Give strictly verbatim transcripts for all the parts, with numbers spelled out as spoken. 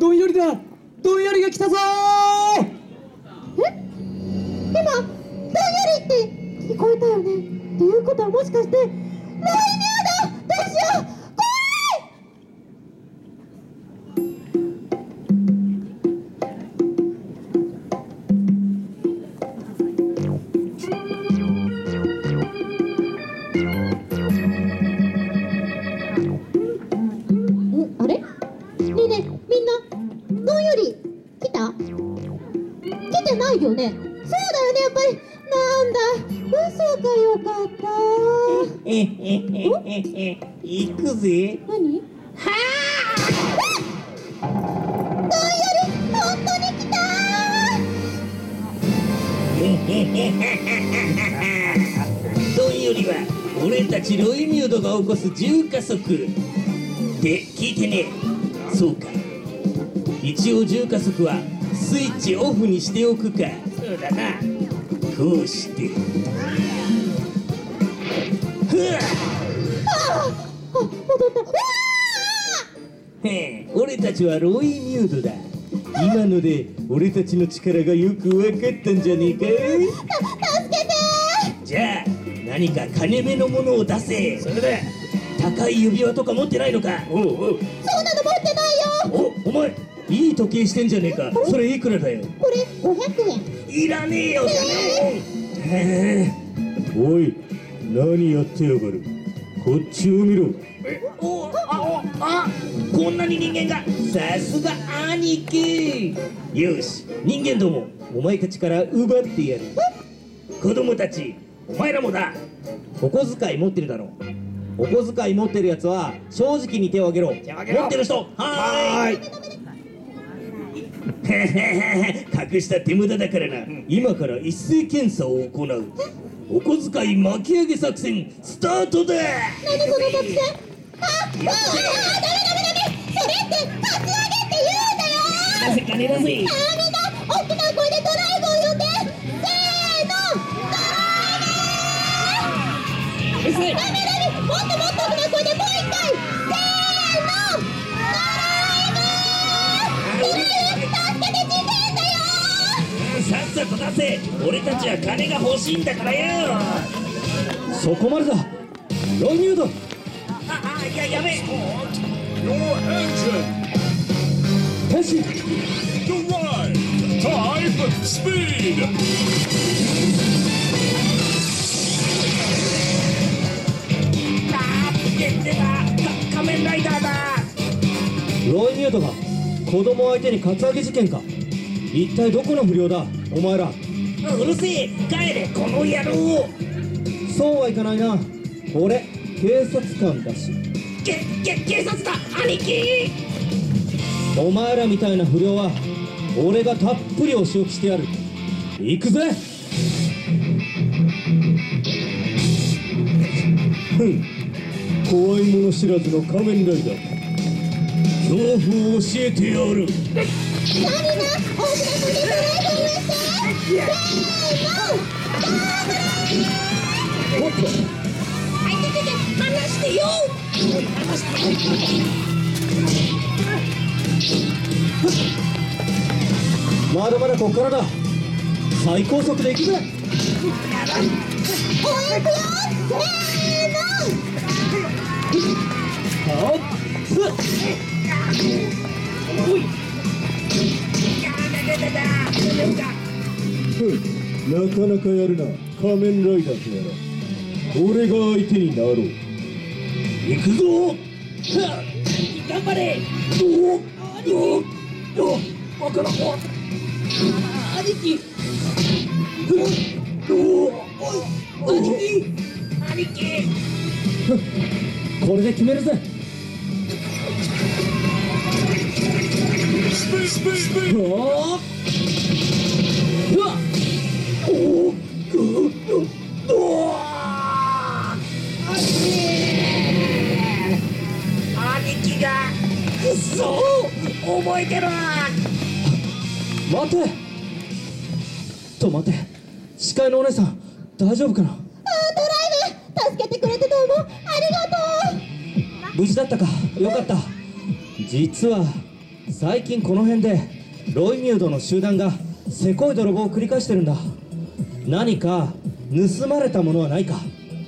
どんよりだ。どんよりが来たぞー。 え、今どんよりって聞こえたよね。っていうことはもしかしてロイミューだ。どうしよう、怖い。ん、あれ？ねえねえ、みんなどんより来た？来てないよね。そうだよね、やっぱり。なんだ、嘘か。よかった。 えへへへへ、行くぜ。 何？ はどんより本当に来たー。どんよりは俺たちロイミュードが起こす重加速で、聞いてね。そうか、一応重加速はスイッチオフにしておくか。そうだな。こうしてふわっ、 あ、戻った。うわへえ、俺たちはロイミュードだ。今ので俺たちの力がよく分かったんじゃねえか。 ー、助けてじゃあ何か金目のものを出せ。それだ。高い指輪とか持ってないのか。おうおう。 ー。そんなの持ってないよ。 お、お前いい時計してんじゃねえか。それいくらだよ。 これごひゃくえん。 いらねえよ。 へえ。おい、何やってやがる。こっちを見ろ。 お、あ、あ、こんなに人間が。さすが兄貴。よし、人間ども、お前たちから奪ってやる。子供たち、お前らもだ。お小遣い持ってるだろう。お小遣い持ってるやつは正直に手を挙げろ。持ってる人、はーい。隠した手無駄だからな。今から一斉検査を行う。お小遣い巻き上げ作戦スタートだ。 何その作戦？あ、あ、あ、ダメダメダメ。それって立ち上げって言うんだよ。 なぜかねだぜ。 あ、みんな大きな声でドライブを呼んで。せーの、ドライブ。 うるせえ。 ダメダメ、もっともっと大きな声でもう一回。せーの、ドライブ。ドライブ、助けて、事件だよ。 さっさと出せ。俺たちは金が欲しいんだからよ。 そこまでだ。ロイミュード。 あ、あ、いや、やべえ。 Your engine! 変身。 Drive! Time! Speed! あー、出た。か仮面ライダーだ。 ロイミュードが子供相手にカツアゲ事件か。一体どこの不良だお前ら。 うるせえ。帰れこの野郎。 そうはいかないな。俺警察官だし。 け、け、警察だ兄貴。 お前らみたいな不良は俺がたっぷりお仕置きしてやる。行くぜ。ふん、怖いもの知らずの仮面ライダー。恐怖を教えてやる。 さあみんな、大きな声でドライブをして。せーの、 おっと、 あいててて、離してよ。離して。 まだまだこっからだ。最高速で行くぜ。 応援行くよ。せーの。 はっふっ。 おい。やだだだだ。大丈夫か。 ふん、なかなかやるな仮面ライダーとやら。俺が相手になろう。行くぞ。 はっ、頑張れ。おお、兄貴。おお、わからん。兄貴。おお、兄貴。兄貴。 これで決めるぜ。 Speed! Speed! Speed! はあ、うわっ、 おお、ぐっと、おお、兄貴が、くっそ、覚えてる。 待て。と待て、司会のお姉さん大丈夫かな。 あー、ドライブ、助けてくれてどうもありがとう。 無事だったか。よかった。実は最近この辺でロイミュードの集団がせこい泥棒を繰り返してるんだ。何か盗まれたものはないか？ お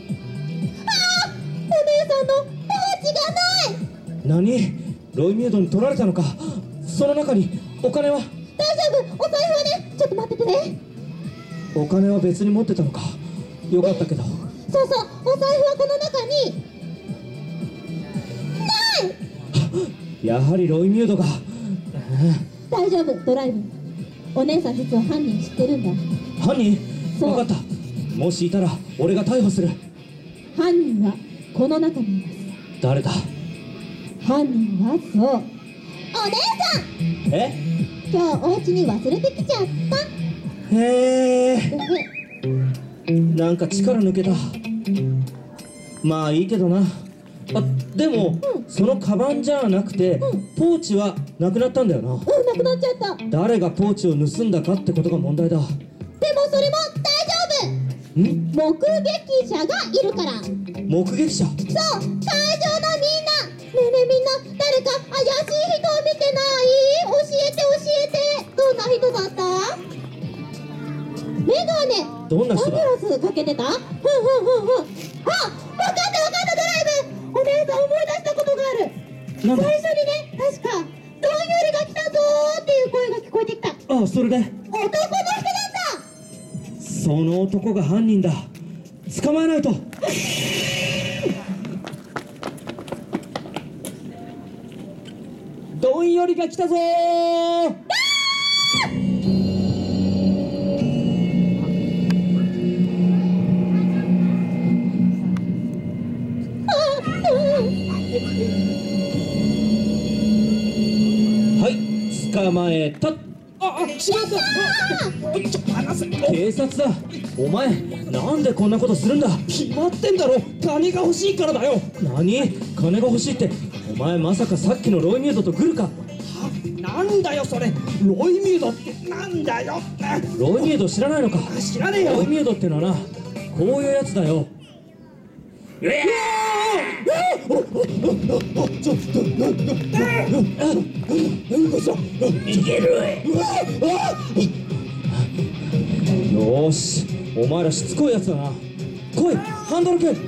姉さんのポーチがない。 何？ロイミュードに取られたのか？その中にお金は？ 大丈夫、お財布はね。ちょっと待っててね。 お金は別に持ってたのか？よかったけど。 そうそう、お財布はこの中にない。 やはりロイミュードが。 大丈夫、ドライブ。お姉さん実は犯人知ってるんだ。 犯人？ そう分かった。もしいたら俺が逮捕する。 犯人はこの中にいます。 誰だ？ 犯人はそう、お姉さん。 え？ 今日お家に忘れてきちゃった。 へえ。 えなんか力抜けた。まあいいけどな。あ、でも、 うんそのカバンじゃなくて、 うんポーチはなくなったんだよな。 うん、なくなっちゃった。でも誰がポーチを盗んだかってことが問題だ。ん？ それも大丈夫。目撃者がいるから。 目撃者？ そう、会場のみんな。ねえねえみんな、誰か怪しい人を見てない？教えて教えて。どんな人だった？メガネ。 どんな人だ？ サングラスかけてた？ふんふんふんふん。あ、わかったわかった、ドライブ。お姉さん思い出したことがある。 なんだ？ 最初にね、確かどんよりが来たぞーっていう声が聞こえてきた。男のあ、それで人だった。 その男が犯人だ。捕まえないと。どんよりが来たぞー。はい、捕まえた。あ、あ、しまった。ちょ、離せ。警察だ。お前、なんでこんなことするんだ？決まってんだろ。金が欲しいからだよ。何？金が欲しいって。お前まさかさっきのロイミュードとグルか？は、 なんだよそれ。ロイミュードってなんだよ。 ロイミュード知らないのか？ 知らねえよ。 ロイミュードってのはな、こういうやつだよ。うわ逃げる。 よーし、お前らしつこいやつだな。来い、ハンドル剣。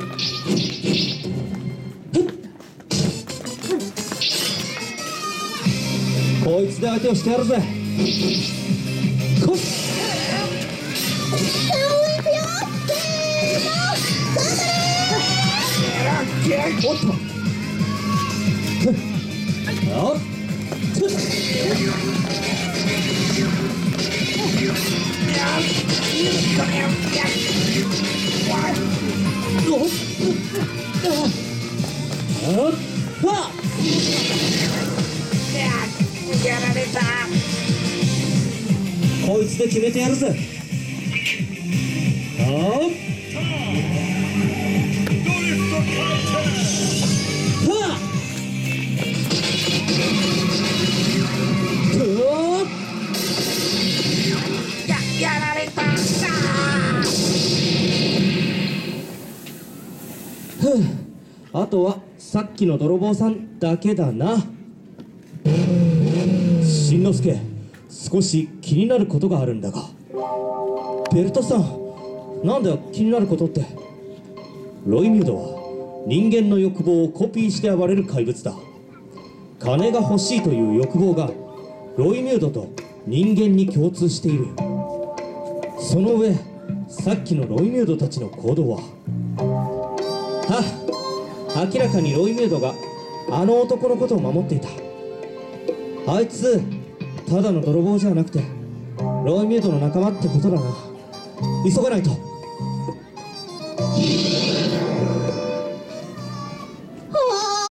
こいつで相手をしてやるぜ。来い。おっと。あっ。 やられた。 こいつで決めてやるぜ。あっ。 やられた。 ふう、あとはさっきの泥棒さんだけだな。しんのすけ、少し気になることがあるんだが。ベルトさん、なんだよ気になることって。ロイミュードは人間の欲望をコピーして暴れる怪物だ。金が欲しいという欲望がロイミュードと人間に共通している。その上、さっきのロイミュードたちの行動は、はっ、明らかにロイミュードがあの男のことを守っていた。あいつただの泥棒じゃなくてロイミュードの仲間ってことだな。急がないと。